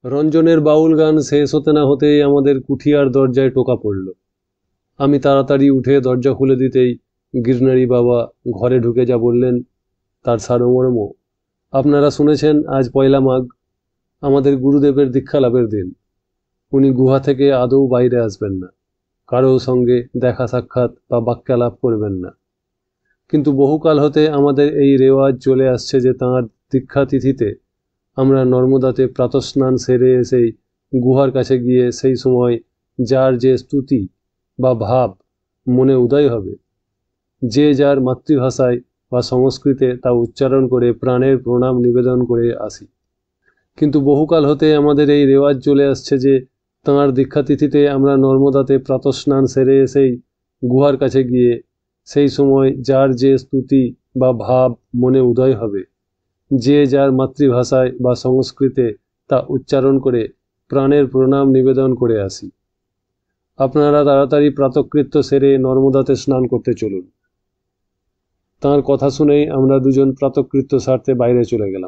রঞ্জনের বাউল গান শেষ হতে না হতেই আমাদের কুঠিয়ার দরজায় টোকা পড়ল। আমি তাড়াতাড়ি উঠে দরজা খুলে দিতেই গিরনারি বাবা ঘরে ঢুকে যা বললেন তার সারমর্ম। আপনারা শুনেছেন আজ পয়লা মাঘ, আমাদের গুরুদেবের দীক্ষা লাভের দিন। উনি গুহা থেকে আদৌ বাইরে আসবেন না, কারো সঙ্গে দেখা সাক্ষাৎ বা বাক্যালাপ করবেন না। কিন্তু বহুকাল হতে আমাদের এই রেওয়াজ চলে আসছে যে তাঁর দীক্ষা তিথিতে আমরা নর্মদাতে প্রাতঃস্নান সেরে এসেই গুহার কাছে গিয়ে সেই সময় যার যে স্তুতি বা ভাব মনে উদয় হবে, যে যার মাতৃভাষায় বা সংস্কৃতে তা উচ্চারণ করে প্রাণের প্রণাম নিবেদন করে আসি। কিন্তু বহুকাল হতে আমাদের এই রেওয়াজ চলে আসছে যে তাঁর দীক্ষাতিথিতে আমরা নর্মদাতে প্রাতঃস্নান সেরে এসেই গুহার কাছে গিয়ে সেই সময় যার যে স্তুতি বা ভাব মনে উদয় হবে, যে যার মাতৃভাষায় বা সংস্কৃতে তা উচ্চারণ করে প্রাণের প্রণাম নিবেদন করে আসি। আপনারা তাড়াতাড়ি প্রাতকৃত্য সেরে নর্মদাতে স্নান করতে চলুন। তাঁর কথা শুনেই আমরা দুজন প্রাতকৃত্য সারতে বাইরে চলে গেলাম।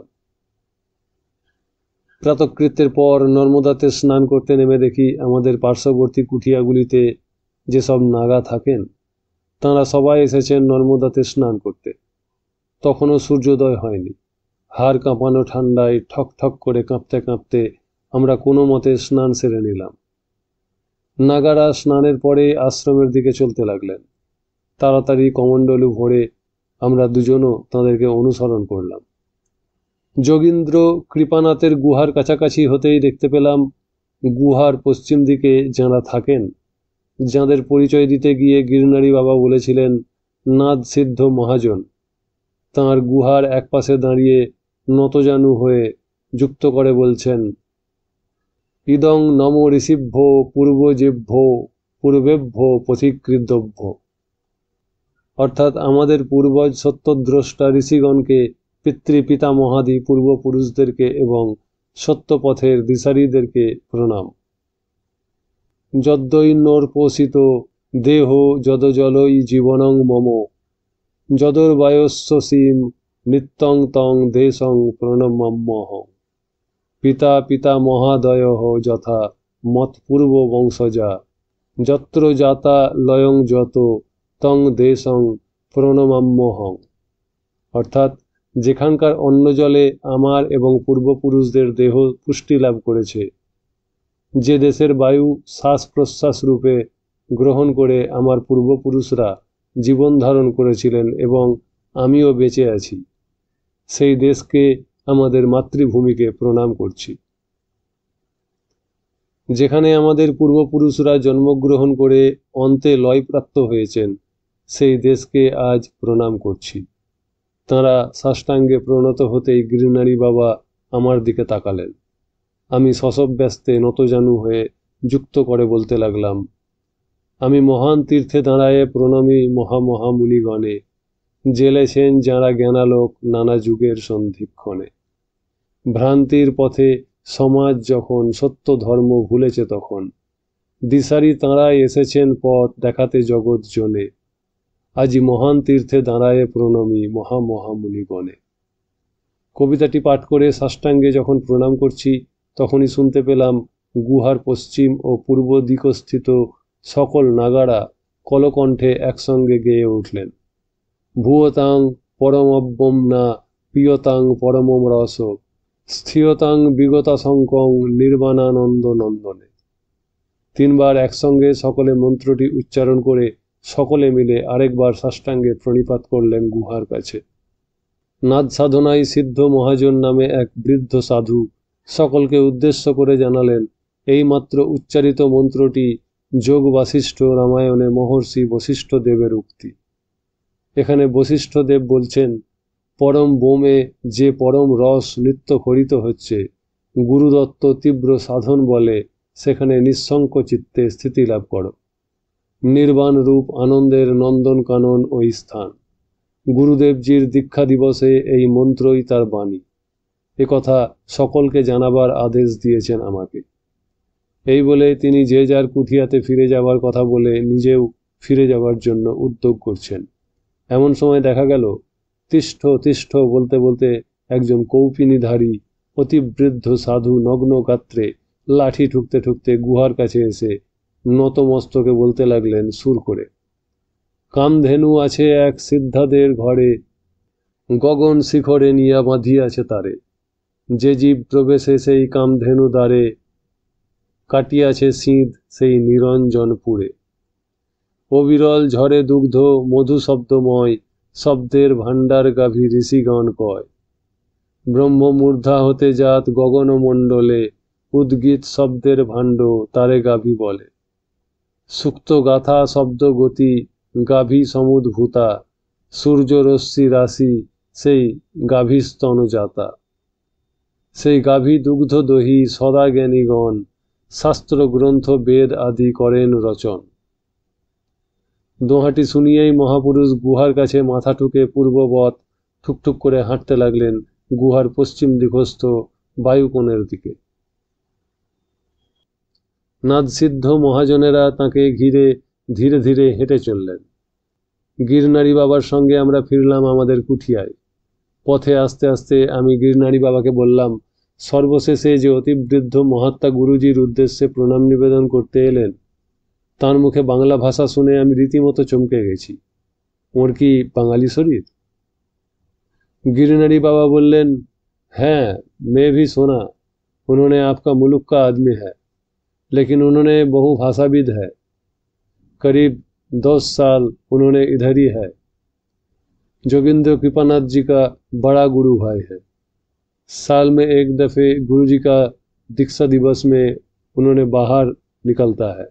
প্রাতকৃত্যের পর নর্মদাতে স্নান করতে নেমে দেখি আমাদের পার্শ্ববর্তী কুঠিয়াগুলিতে যেসব নাগা থাকেন তাঁরা সবাই এসেছেন নর্মদাতে স্নান করতে। তখনও সূর্যোদয় হয়নি। হাড় কাঁপানো ঠান্ডায় ঠক ঠক করে কাঁপতে কাঁপতে আমরা কোনো মতে স্নান সেরে নিলাম। নাগারা স্নানের পরে আশ্রমের দিকে চলতে লাগলেন। তাড়াতাড়ি কমণ্ডলু ভরে আমরা দুজনও তাঁদেরকে অনুসরণ করলাম। যোগীন্দ্র কৃপানাথের গুহার কাছাকাছি হতেই দেখতে পেলাম গুহার পশ্চিম দিকে যাঁরা থাকেন, যাঁদের পরিচয় দিতে গিয়ে গিরনারি বাবা বলেছিলেন নাদ সিদ্ধ মহাজন, তাঁর গুহার একপাশে দাঁড়িয়ে নতজানু হয়ে যুক্ত করে বলছেন ইদং নম ঋষিভ্য পূর্বজেভ্য পূর্বেভ্য পথিকৃতভ্য। অর্থাৎ আমাদের পূর্বজ সত্যদ্রষ্টা ঋষিগণকে, পিতৃপিতামহাদি পূর্বপুরুষদেরকে এবং সত্যপথের দিশারীদেরকে প্রণাম। যদ্দৈন্যর্পোষিত দেহ যদজলই জীবনং মম যদর্বায়স্যসীম নিত্যং তং দেশং প্রণমাম্যহং। পিতা পিতামহাদয়ঃ যথা মৎপূর্ব বংশজা যত্র জাতা লয়ং যত তং দেশং প্রণমাম্যহং। অর্থাৎ যেখানকার অন্ন জলে আমার এবং পূর্বপুরুষদের দেহ পুষ্টি লাভ করেছে, যে দেশের বায়ু শ্বাস প্রশ্বাস রূপে গ্রহণ করে আমার পূর্বপুরুষরা জীবন ধারণ করেছিলেন এবং আমিও বেঁচে আছি, সেই দেশকে, আমাদের মাতৃভূমিকে প্রণাম করছি। যেখানে আমাদের পূর্বপুরুষরা জন্মগ্রহণ করে অন্তে লয়প্রাপ্ত হয়েছেন, সেই দেশকে আজ প্রণাম করছি। তাঁরা সাষ্টাঙ্গে প্রণত হতেই গিরনারি বাবা আমার দিকে তাকালেন। আমি শশব্যস্তে নতজানু হয়ে যুক্ত করে বলতে লাগলাম আমি মহান তীর্থে দাঁড়ায়ে প্রণমী মহামহামুনিগণে, জেলেছেন যাঁরা জ্ঞানালোক নানা যুগের সন্ধিক্ষণে। ভ্রান্তির পথে সমাজ যখন সত্য ধর্ম ভুলেছে তখন দিশারি তাঁরাই এসেছেন পথ দেখাতে জগৎ জনে, আজি মহান তীর্থে দাঁড়ায়ে প্রণমী মহামহামুনিগণে। কবিতাটি পাঠ করে সাষ্টাঙ্গে যখন প্রণাম করছি তখনই শুনতে পেলাম গুহার পশ্চিম ও পূর্ব দিকস্থিত সকল নাগারা কলকণ্ঠে একসঙ্গে গেয়ে উঠলেন ভূয়তাং পরমব্যম না প্রিয়তাং পরমম রস স্থিয়তাং বিগতাশঙ্কং নির্বাণানন্দ নন্দনে। তিনবার একসঙ্গে সকলে মন্ত্রটি উচ্চারণ করে সকলে মিলে আরেকবার সাষ্টাঙ্গে প্রণিপাত করলেন গুহার কাছে। নাদ সাধনায় সিদ্ধ মহাজন নামে এক বৃদ্ধ সাধু সকলকে উদ্দেশ্য করে জানালেন এইমাত্র উচ্চারিত মন্ত্রটি যোগ বাসিষ্ঠ রামায়ণে মহর্ষি বশিষ্ঠ দেবের উক্তি। এখানে বশিষ্ঠ দেব বলছেন পরম বোমে যে পরম রস নিত্য খরিত হচ্ছে, গুরুদত্ত তীব্র সাধন বলে সেখানে নিঃশঙ্ক চিত্তে স্থিতি লাভ করো। নির্বাণ রূপ আনন্দের নন্দন কানন ওই স্থান। গুরুদেবজির দীক্ষা দিবসে এই মন্ত্রই তার বাণী। একথা সকলকে জানাবার আদেশ দিয়েছেন আমাকে। এই বলে তিনি যে যার কুঠিয়াতে ফিরে যাবার কথা বলে নিজেও ফিরে যাবার জন্য উদ্যোগ করছেন। এমন সময় দেখা গেল তিষ্ঠ তিষ্ঠ বলতে বলতে একজন কৌপিনীধারী অতি বৃদ্ধ সাধু নগ্ন গাত্রে লাঠি ঠুকতে ঠুকতে গুহার কাছে এসে নতমস্তকে বলতে লাগলেন সুর করে, কামধেনু আছে এক সিদ্ধাদের ঘরে, গগন শিখরে নিয়া বাঁধিয়াছে তারে, যে জীব প্রবেশে সেই কামধেনু দ্বারে, কাটিয়াছে সিঁধ সেই নিরঞ্জনপুরে। অবিরল ঝরে দুগ্ধ মধু শব্দময়, শব্দের ভাণ্ডার গাভী ঋষিগণ কয়। ব্রহ্মমূর্ধা হতে জাত গগনমণ্ডলে, উদ্গীত শব্দের ভাণ্ড তারে গাভী বলে। সুক্ত গাথা শব্দ গতি গাভী সমুদ্ভূতা, সূর্যরশ্মি রাশি সেই গাভী স্তনজাতা। সেই গাভী দুগ্ধ দহি সদা জ্ঞানীগণ, শাস্ত্র গ্রন্থ বেদ আদি করেন রচন। দোহাটি শুনিয়েই মহাপুরুষ গুহার কাছে মাথা ঠুকে পূর্ববৎ ঠুকঠুক করে হাঁটতে লাগলেন গুহার পশ্চিম দিকস্থ বায়ুকোণের দিকে। নাদসিদ্ধ মহাজনেরা তাঁকে ঘিরে ধীরে ধীরে হেঁটে চললেন। গিরনারী বাবার সঙ্গে আমরা ফিরলাম আমাদের কুঠিয়ায়। পথে আস্তে আস্তে আমি গিরনারী বাবাকে বললাম, সর্বশেষে যে অতিবৃদ্ধ মহাত্মা গুরুজির উদ্দেশ্যে প্রণাম নিবেদন করতে এলেন, তাঁর মুখে বাংলা ভাষা শুনে আমি রীতিমতো চমকে গেছি। ওর কি বাঙালি শরীর? गिरनारी बाबा बोलें, हैं मैं भी सुना उन्होंने आपका मुल्क का आदमी है, लेकिन उन्होंने बहु भाषाविद है। करीब 10 साल उन्होंने इधर ही है। जोगिंद्र कृपानाथ जी का बड़ा गुरु भाई है। साल में एक दफ़े गुरु जी का दीक्षा दिवस में उन्होंने बाहर निकलता है।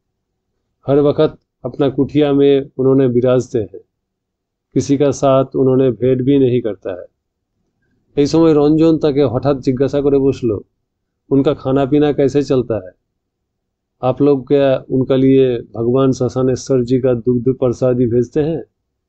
हर वक्त अपना कुटिया में उन्होंने विराजते हैं। किसी का साथ उन्होंने भेंट भी नहीं करता है। इस समय रंजन ताके हठात जिज्ञासा करे बसलो, उनका खाना पीना कैसे चलता है? आप लोग क्या उनका लिए भगवान शशानेश्वर जी का दुग्ध प्रसादी भेजते हैं?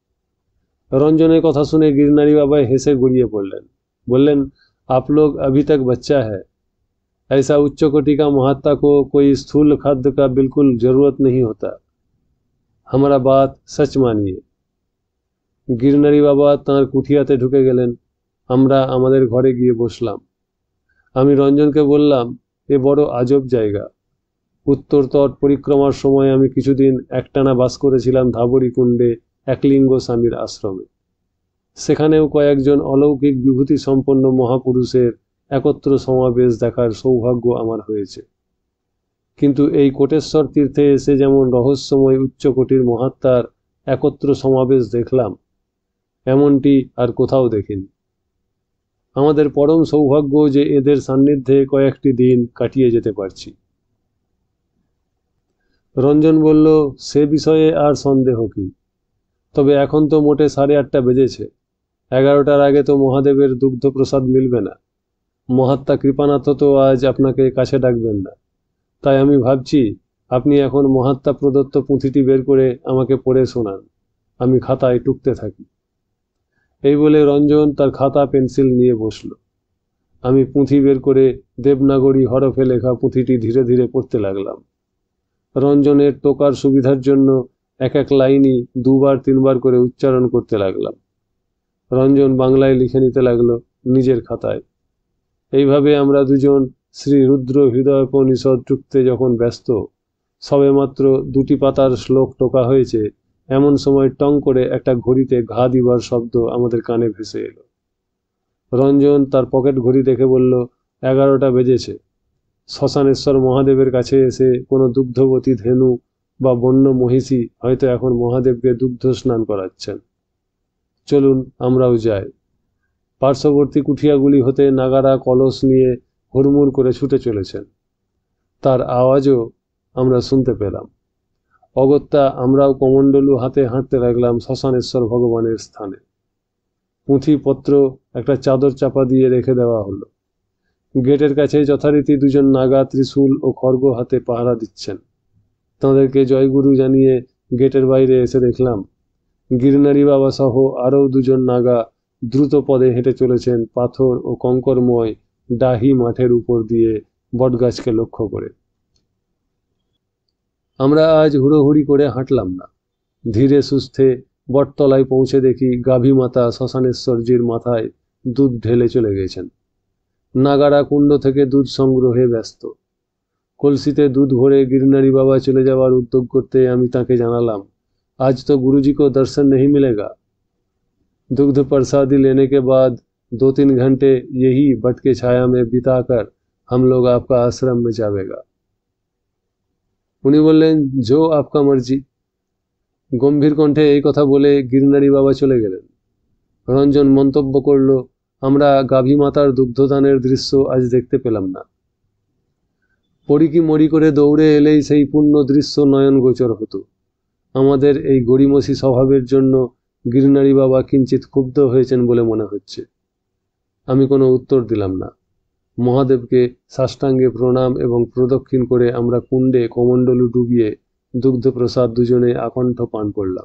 रंजन कथा सुने गिरनारी बाबा हेसे गुड़िए पड़लें, बोलें, आप लोग अभी तक बच्चा है। ऐसा उच्च कोटि का महात्मा को कोई स्थूल खाद्य का बिल्कुल जरूरत नहीं होता। हमारा बात सच मानिए। गिरनारी बाबा तार कुठियाते ढुके गेलेन। আমরা আমাদের ঘরে গিয়ে বসলাম। আমি রঞ্জনকে বললাম, এ বড় আজব জায়গা। উত্তর তট পরিক্রমার সময় আমি কিছুদিন একটানা বাস করেছিলাম ধাবরী কুণ্ডে একলিঙ্গ স্বামীর আশ্রমে। সেখানেও কয়েকজন অলৌকিক বিভূতি সম্পন্ন মহাপুরুষের একত্র সমাবেশ দেখার সৌভাগ্য আমার হয়েছে। কিন্তু এই কোটেশ্বর তীর্থে এসে যেমন রহস্যময় উচ্চকোটির মহাত্মার একত্র সমাবেশ দেখলাম, এমনটি আর কোথাও দেখিনি। আমাদের পরম সৌভাগ্য যে এদের সান্নিধ্যে কয়েকটি দিন কাটিয়ে যেতে পারছি। রঞ্জন বলল, সে বিষয়ে আর সন্দেহ কি? তবে এখন তো মোটে 8:30 বেজেছে। 11টার আগে তো মহাদেবের দুগ্ধ প্রসাদ মিলবে না। মহাত্মা কৃপানাথ তো আজ আপনাকে কাছে ডাকবেন না। তাই আমি ভাবছি আপনি এখন মহাত্মা প্রদত্ত পুঁথিটি বের করে আমাকে পড়ে শোনান, আমি খাতায় টুকতে থাকি। এই বলে রঞ্জন তার খাতা পেন্সিল নিয়ে বসল। আমি পুঁথি বের করে দেবনাগরী হরফে লেখা পুঁথিটি ধীরে ধীরে পড়তে লাগলাম। রঞ্জনের টোকার সুবিধার জন্য এক এক লাইনই 2-3 বার করে উচ্চারণ করতে লাগলাম। রঞ্জন বাংলায় লিখে নিতে লাগলো নিজের খাতায়। এইভাবে আমরা দুজন শ্রী রুদ্র হৃদয়োপনিষদ টুকতে যখন ব্যস্ত, সবেমাত্র 2টি পাতার শ্লোক টোকা হয়েছে, এমন সময় টং করে একটা ঘড়িতে ঘা দিবার শব্দ আমাদের কানে ভেসে এলো। রঞ্জন তার পকেট ঘড়ি দেখে বলল, 11টা বেজেছে। শ্মশানেশ্বর মহাদেবের কাছে এসে কোনো দুগ্ধবতী ধেনু বা বন্য মহিষী হয়তো এখন মহাদেবকে দুগ্ধ স্নান করাচ্ছেন। চলুন আমরাও যাই। পার্শ্ববর্তী কুঠিয়াগুলি হতে নাগারা কলস নিয়ে হুড়মুড় করে ছুটে চলেছেন। তার আওয়াজও আমরা শুনতে পেলাম। অগত্যা আমরাও কমণ্ডলু হাতে হাঁটতে লাগলাম শ্মশানেশ্বর ভগবানের স্থানে। পুঁথিপত্র একটা চাদর চাপা দিয়ে রেখে দেওয়া হলো। গেটের কাছে যথারীতি 2জন নাগা ত্রিশূল ও খড়গ হাতে পাহারা দিচ্ছেন। তাঁদেরকে জয়গুরু জানিয়ে গেটের বাইরে এসে দেখলাম গিরনারী বাবা সহ আরও 2জন নাগা দ্রুত পদে হেঁটে চলেছেন পাথর ও কঙ্করময় ডাহি মাঠের উপর দিয়ে বটগাছকে লক্ষ্য করে। আমরা আজ হুড়োহুড়ি করে হাঁটলাম না। ধীরে সুস্থে বটতলায় পৌঁছে দেখি গাভী মাতা শ্মশানেশ্বরজির মাথায় দুধ ঢেলে চলে গেছেন। নাগারা কুণ্ড থেকে দুধ সংগ্রহে ব্যস্ত। কলসিতে দুধ ভরে गिरनारी बाबा चले যাওয়ার उद्योग করতে আমি তাকে জানালাম, आज तो गुरुजी को दर्शन नहीं मिलेगा। दुग्ध प्रसादी लेने के बाद 2-3 घंटे यही बट के छाया में बिताकर हम लोग आपका आश्रम में जावेगा। उन्हीं बोलें, जो आपका मर्जी। गम्भीर कण्ठे এই কথা বলে गिरनारी बाबा চলে গেলেন। রঞ্জন মন্তব্য করল, আমরা গাভী মাতার দুগ্ধদানের দৃশ্য আজ দেখতে পেলাম না। পড়ি কি মরি করে দৌড়ে এলেই সেই পূর্ণ দৃশ্য নয়ন গোচর হতো। আমাদের এই গড়িমসি স্বভাবের জন্য गिरनारी बाबा কিঞ্চিত ক্ষুব্ধ হয়েছেন বলে মনে হচ্ছে। আমি কোনো উত্তর দিলাম না। মহাদেবকে সাষ্টাঙ্গে প্রণাম এবং প্রদক্ষিণ করে আমরা কুণ্ডে কমণ্ডলু ডুবিয়ে দুগ্ধ প্রসাদ দুজনে আকণ্ঠ পান করলাম।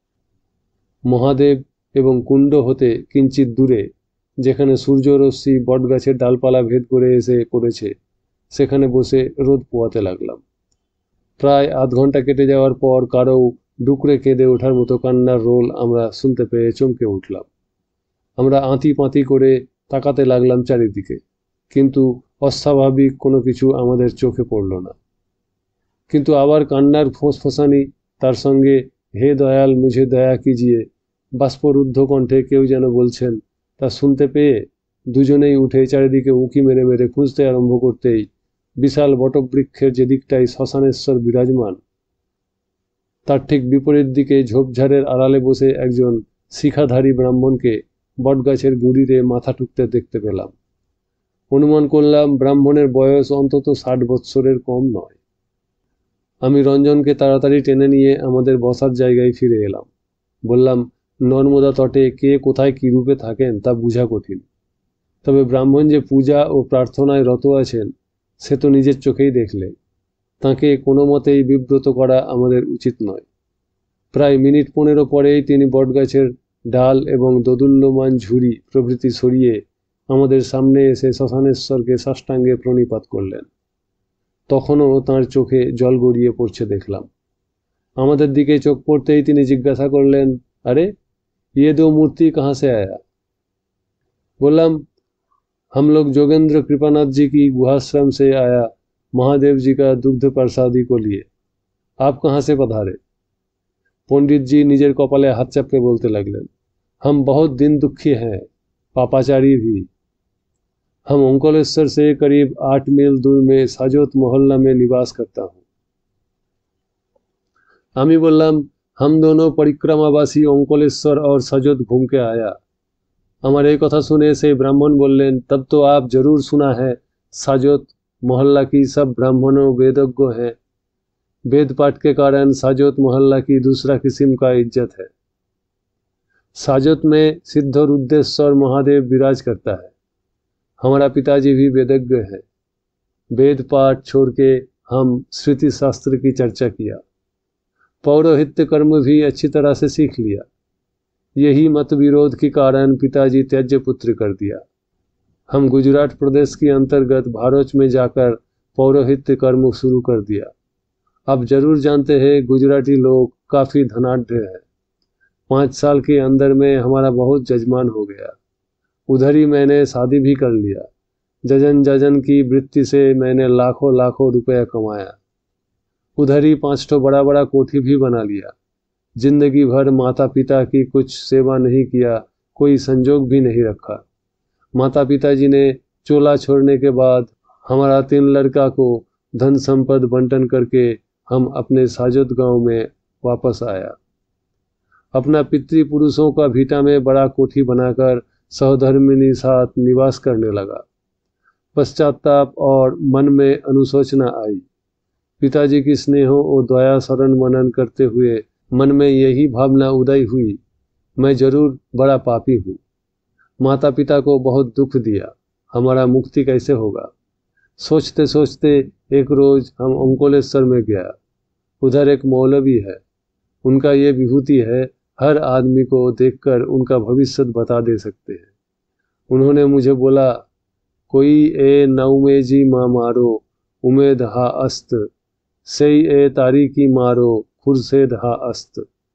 মহাদেব এবং কুণ্ড হতে কিঞ্চিত দূরে, যেখানে সূর্যরশ্মি বটগাছের ডালপালা ভেদ করে এসে পড়েছে, সেখানে বসে রোদ পোয়াতে লাগলাম। প্রায় আধ ঘন্টা কেটে যাওয়ার পর কারো ডুকরে কেঁদে ওঠার মতো কান্নার রোল আমরা শুনতে পেয়ে চমকে উঠলাম। আমরা আঁতি পাঁতি করে তাকাতে লাগলাম চারিদিকে, কিন্তু অস্বাভাবিক কোনো কিছু আমাদের চোখে পড়ল না। কিন্তু আবার কান্নার ফোঁসফোঁসানি, তার সঙ্গে হে দয়াল মুঝে দয়া কিজিয়ে বাষ্পরুদ্ধ কণ্ঠে কেউ যেন বলছেন, তা শুনতে পেয়ে দুজনেই উঠে চারিদিকে উঁকি মেরে মেরে খুঁজতে আরম্ভ করতেই বিশাল বটবৃক্ষের যে দিকটায় শ্মশানেশ্বর বিরাজমান, তার ঠিক বিপরীত দিকে ঝোপঝাড়ের আড়ালে বসে একজন শিখাধারী ব্রাহ্মণকে বটগাছের গুঁড়িতে মাথা ঠুকতে দেখতে পেলাম। অনুমান করলাম ব্রাহ্মণের বয়স অন্তত 60 বৎসরের কম নয়। আমি রঞ্জনকে তাড়াতাড়ি টেনে নিয়ে আমাদের বসার জায়গায় ফিরে এলাম। বললাম, নর্মদা তটে কে কোথায় কী রূপে থাকেন তা বোঝা কঠিন, তবে ব্রাহ্মণ যে পূজা ও প্রার্থনায় রত আছেন সে তো নিজের চোখেই দেখলে। তাঁকে কোনো মতেই বিব্রত করা আমাদের উচিত নয়। প্রায় মিনিট 15 পরেই তিনি বটগাছের ডাল এবং দোদুল্যমান ঝুড়ি প্রভৃতি সরিয়ে আমাদের সামনে এসে শ্মশানেশ্বরকে সাষ্টাঙ্গে প্রণিপাত করলেন। তখনও তাঁর চোখে জল গড়িয়ে পড়ছে দেখলাম। আমাদের দিকে চোখ পড়তেই তিনি জিজ্ঞাসা করলেন, আরে ये दो मूर्ति कहाँ से आया? बोललाम, हम लोग जोगेंद्र कृपानाथ जी की गुहाश्रम से आया महादेव जी का दुग्ध प्रसादी को लिए। आप कहाँ से पधारे? पंडित जी निजेर कपाले हाथ चापके बोलते लगलेन, हम बहुत दिन दुखी हैं, पापाचारी भी। हम ओंकालेश्वर से करीब 8 मील दूर में साजोत मोहल्ला में निवास करता हूँ। आमी बोललाम, हम दोनों परिक्रमावासी ओंकालेश्वर और साजोत घूम के आया। हमारे कथा सुने से ब्राह्मण बोलें, तब तो आप जरूर सुना है साजोत मोहल्ला की सब ब्राह्मणों वेदज्ञ हैं। वेद पाठ के कारण साजोत मोहल्ला की दूसरा किस्म का इज्जत है। साजोत में सिद्ध रुद्रेश्वर महादेव विराज करता है। हमारा पिताजी भी वेदज्ञ है। वेद पाठ छोड़ के हम श्रुति शास्त्र की चर्चा किया, पौरोहित्य कर्म भी अच्छी तरह से सीख लिया। यही मत विरोध के कारण पिताजी त्याज्य पुत्र कर दिया। हम गुजरात प्रदेश के अंतर्गत भारोच में जाकर पौरोहित्य कर्म शुरू कर दिया। आप जरूर जानते हैं गुजराती लोग काफ़ी धनाढ़ हैं। 5 साल के अंदर में हमारा बहुत जजमान हो गया। उधर ही मैंने शादी भी कर लिया। जजन की वृत्ति से मैंने लाखों लाखों रुपया कमाया। उधर ही 5 बड़ा बड़ा कोठी भी बना लिया। जिंदगी भर माता पिता की कुछ सेवा नहीं किया, कोई संजोग भी नहीं रखा। माता पिताजी ने चोला छोड़ने के बाद हमारा 3 लड़का को धन संपद बंटन करके हम अपने साजोत गांव में वापस आया। अपना पितृपुरुषों का भीटा में बड़ा कोठी बनाकर सहधर्मिनी साथ निवास करने लगा। पश्चाताप और मन में अनुशोचना आई। पिताजी की स्नेहों और दया शरण मनन करते हुए मन में यही भावना उदय हुई, मैं जरूर बड़ा पापी हूँ। माता पिता को बहुत दुख दिया, हमारा मुक्ति कैसे होगा? सोचते सोचते एक रोज हम ओंकालेश्वर में गया। उधर एक मौलवी है, उनका ये विभूति है, हर आदमी को देखकर उनका भविष्य बता दे सकते हैं। उन्होंने मुझे बोला, कोई ए नौमे जी माँ मारो उमेद हा अस्त, सही ए तारीकी मारो खुर्सेद हा अस्त।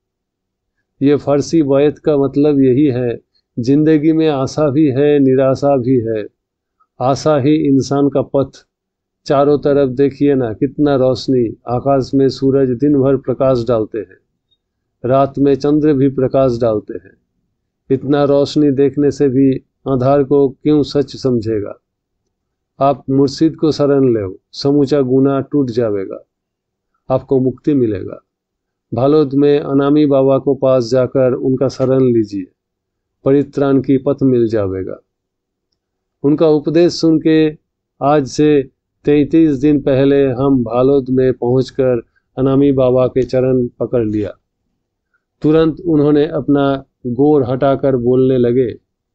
ये फारसी बायत का मतलब यही है, जिंदगी में आशा भी है, निराशा भी है। आशा ही इंसान का पथ। चारों तरफ देखिए ना कितना रोशनी, आकाश में सूरज दिन भर प्रकाश डालते हैं, रात में चंद्र भी प्रकाश डालते हैं। इतना रोशनी देखने से भी अंधार को क्यों सच समझेगा। आप मुर्शिद को शरण लो, समूचा गुनाह टूट जाएगा, आपको मुक्ति मिलेगा। भालोद में अनामी बाबा को पास जाकर उनका शरण लीजिए, परित्राण की पथ मिल जाएगा। उनका उपदेश सुन के आज से 33 दिन पहले हम भालोद में पहुंचकर अनामी बाबा के चरण पकड़ लिया। तुरंत उन्होंने अपना गोर हटाकर बोलने लगे,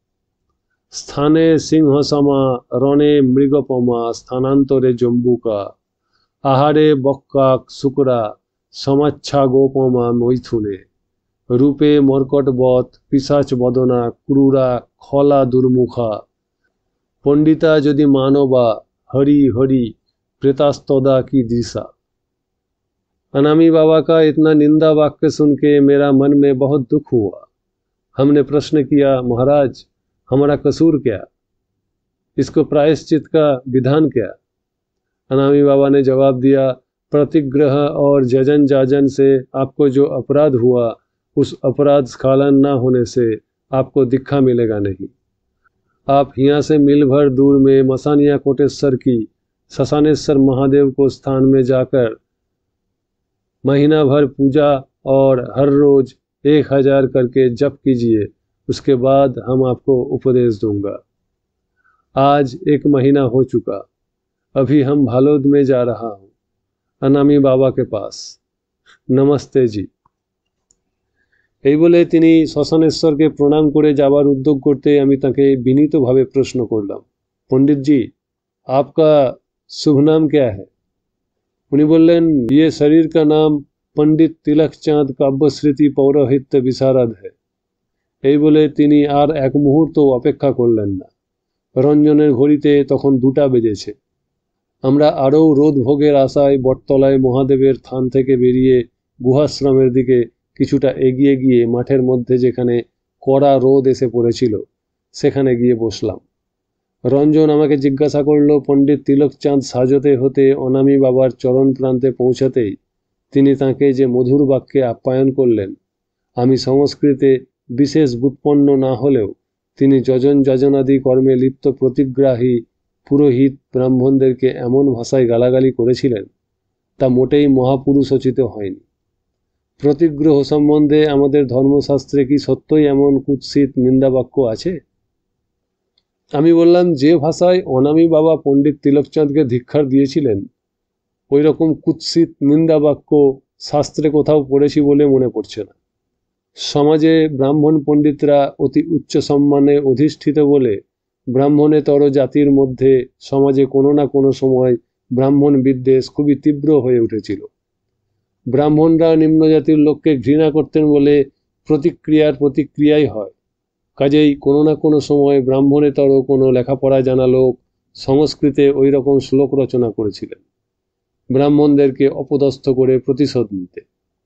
स्थाने सिंह समा रणे मृगपमा स्थानांतरे जम्बुका आहारे बक्का शुक्रा समाच्छा गोपमा मैथुने रूपे मर्कटवत पिशाच बदना क्रूरा खला दुर्मुखा पंडिता यदि मानवा हरि हरि प्रेतास्तदा की दिशा। अनामी बाबा का इतना निंदा वाक्य सुन के मेरा मन में बहुत दुख हुआ। हमने प्रश्न किया, महाराज हमारा कसूर क्या, इसको प्रायश्चित का विधान क्या। अनामी बाबा ने जवाब दिया, प्रतिग्रह और जजन जाजन से आपको जो अपराध हुआ उस अपराध स्खलन न होने से आपको दीक्षा मिलेगा नहीं। आप यहाँ से मील भर दूर में मसानिया कोटेश्वर की ससानेश्वर महादेव को स्थान में जाकर महीना भर पूजा और हर रोज 1000 करके जप कीजिए, उसके बाद हम आपको उपदेश दूंगा। आज 1 महीना हो चुका, अभी हम भालोद में जा रहा हूँ अनामी बाबा के पास। नमस्ते जी। এই বলে তিনি শ্মশানেশ্বরকে প্রণাম করে যাবার উদ্যোগ করতে আমি তাকে বিনীতভাবে প্রশ্ন করলাম, पंडित जी आपका शुभ नाम क्या है। उन्हीं बोलें, ये शरीर का नाम पंडित तिलक चांद काव्यस्मृति पौरोहित्य विशारद है। এই বলে তিনি আর এক মুহূর্ত অপেক্ষা করলেন না। রঞ্জনের ঘড়িতে তখন 2টা বেজেছে। আমরা আরও রোদ ভোগের আশায় বটতলায় মহাদেবের থান থেকে বেরিয়ে গুহাশ্রমের দিকে কিছুটা এগিয়ে গিয়ে মাঠের মধ্যে যেখানে কড়া রোদ এসে পড়েছিল সেখানে গিয়ে বসলাম। রঞ্জন আমাকে জিজ্ঞাসা করল, পণ্ডিত তিলকচাঁদ সাজতে হতে অনামী বাবার চরণ প্রান্তে পৌঁছাতেই তিনি তাঁকে যে মধুর বাক্যে আপ্যায়ন করলেন, আমি সংস্কৃতে বিশেষ ব্যুৎপন্ন না হলেও তিনি যজন যাজনাদি কর্মে লিপ্ত প্রতিগ্রাহী পুরোহিত ব্রাহ্মণদেরকে এমন ভাষায় গালাগালি করেছিলেন তা মোটেই মহাপুরুষোচিত হয়নি। প্রতিগ্রহ সম্বন্ধে আমাদের ধর্মশাস্ত্রে কি সত্যই এমন কুৎসিত নিন্দাবাক্য আছে? আমি বললাম, যে ভাষায় অনামী বাবা পণ্ডিত তিলকচাঁদকে ধিক্কার দিয়েছিলেন ওই রকম কুৎসিত নিন্দাবাক্য শাস্ত্রে কোথাও পড়েছি বলে মনে পড়ছে না। সমাজে ব্রাহ্মণ পণ্ডিতরা অতি উচ্চ সম্মানে অধিষ্ঠিত বলে ব্রাহ্মণেতর জাতির মধ্যে সমাজে কোনো না কোনো সময় ব্রাহ্মণ বিদ্বেষ খুবই তীব্র হয়ে উঠেছিল। ব্রাহ্মণরা নিম্ন জাতির লোককে ঘৃণা করতেন বলে প্রতিক্রিয়াই হয়। কাজেই কোনো না কোনো সময় ব্রাহ্মণেতর কোনো লেখাপড়া জানা লোক সংস্কৃতে ওই রকম শ্লোক রচনা করেছিলেন ব্রাহ্মণদেরকে অপদস্থ করে প্রতিশোধ নিতে।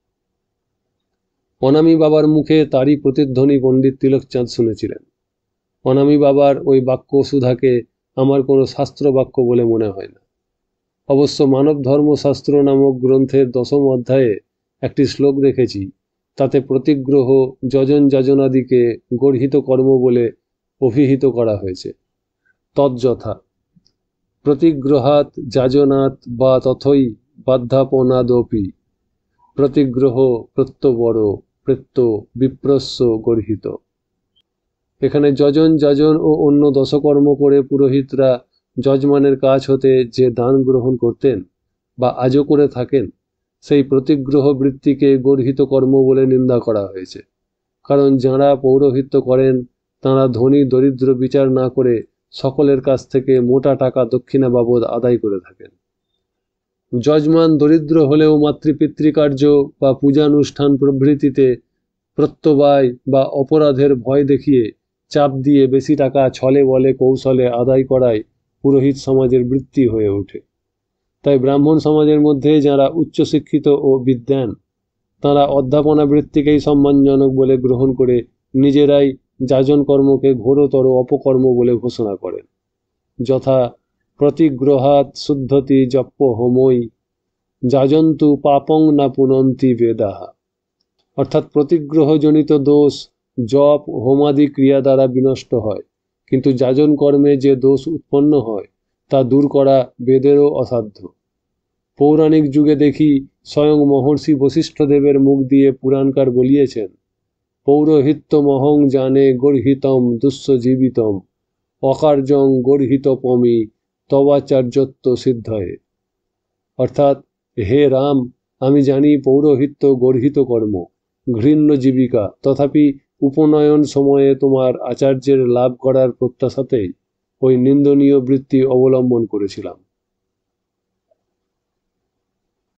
অনামী বাবার মুখে তারই প্রতিধ্বনি পণ্ডিত তিলকচাঁদ শুনেছিলেন। অনামী বাবার ওই বাক্য সুধাকে আমার কোনো শাস্ত্র বাক্য বলে মনে হয় না। অবশ্য মানব ধর্মশাস্ত্র নামক গ্রন্থের 10ম অধ্যায়ে একটি শ্লোক দেখেছি, তাতে প্রতিগ্রহ যজন যাজনাদিকে গর্হিত কর্ম বলে অভিহিত করা হয়েছে। তজ্যথা প্রতিগ্রহাৎ যাজনাৎ বা তথৈ বাধ্যাপনাদপি প্রতিগ্রহ প্রত্যবর প্রত্য বিপ্রস্য গর্হিত। এখানে যজন যাজন ও অন্য দশকর্ম করে পুরোহিতরা যজমানের কাছ হতে যে দান গ্রহণ করতেন বা আজও করে থাকেন, সেই প্রতিগ্রহ বৃত্তিকে গর্হিত কর্ম বলে নিন্দা করা হয়েছে। কারণ যাঁরা পৌরোহিত্য করেন তাঁরা ধনী দরিদ্র বিচার না করে সকলের কাছ থেকে মোটা টাকা দক্ষিণা বাবদ আদায় করে থাকেন। যজমান দরিদ্র হলেও মাতৃপিতৃকার্য বা পূজানুষ্ঠান প্রভৃতিতে প্রত্যবায় বা অপরাধের ভয় দেখিয়ে চাপ দিয়ে বেশি টাকা ছলে বলে কৌশলে আদায় করায় পুরোহিত সমাজের বৃত্তি হয়ে ওঠে। তাই ব্রাহ্মণ সমাজের মধ্যে যারা উচ্চশিক্ষিত ও বিদ্বান তাঁরা অধ্যাপনা বৃত্তিকেই সম্মানজনক বলে গ্রহণ করে নিজেরাই যাজন কর্মকে ঘোরতর অপকর্ম বলে ঘোষণা করেন। যথা প্রতিগ্রহাৎ শুদ্ধতি জপ্য হোমৈ যাজন্তু পাপং না পুনন্তি বেদাহ। অর্থাৎ প্রতিগ্রহজনিত দোষ জপ হোমাদি ক্রিয়া দ্বারা বিনষ্ট হয়, কিন্তু যাজন কর্মে যে দোষ উৎপন্ন হয় তা দূর করা বেদেরও অসাধ্য। পৌরাণিক যুগে দেখি স্বয়ং মহর্ষি বশিষ্ঠদেবের মুখ দিয়ে পুরাণকার বলিয়েছেন, পৌরোহিত্যমহং জানে গর্হিতম দুঃস্বজীবিতম অকার্যং গর্হিতপমি তবাচার্যত্ব সিদ্ধয়ে। অর্থাৎ, হে রাম, আমি জানি পৌরোহিত্য গর্হিত কর্ম, ঘৃণ্য জীবিকা, তথাপি উপনয়ন সময়ে তোমার আচার্যের লাভ করার প্রত্যাশাতেই ওই নিন্দনীয় বৃত্তি অবলম্বন করেছিলাম।